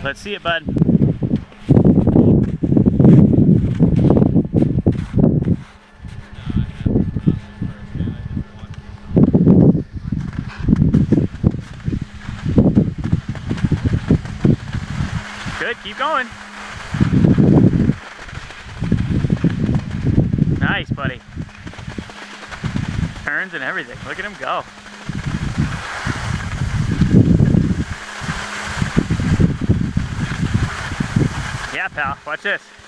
Let's see it, bud. Good, keep going. Nice, buddy. Turns and everything. Look at him go. Yeah, pal, watch this.